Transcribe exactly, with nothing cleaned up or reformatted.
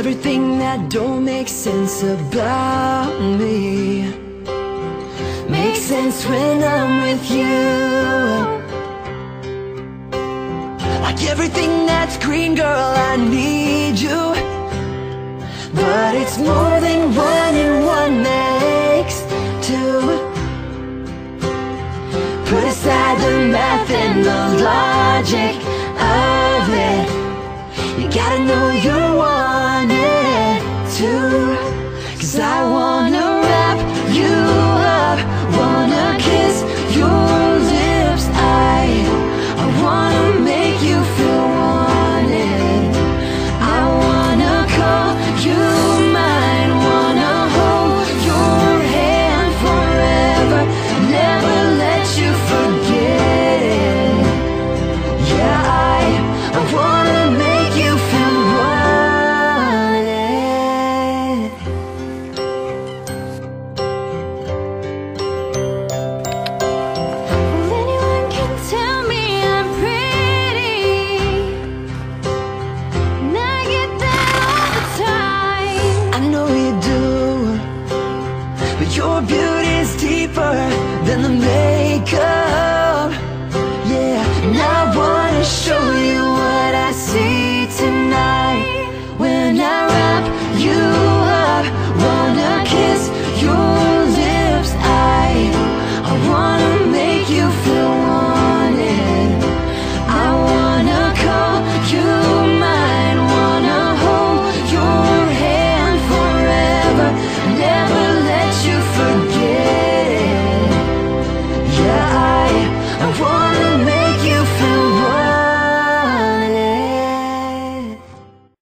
everything that don't make sense about me makes sense when I'm with you. Like everything that's green, girl, I need you. But it's more than one and one makes two. Put aside the math and the logic of it. You gotta know you're wanted too, 'cause I want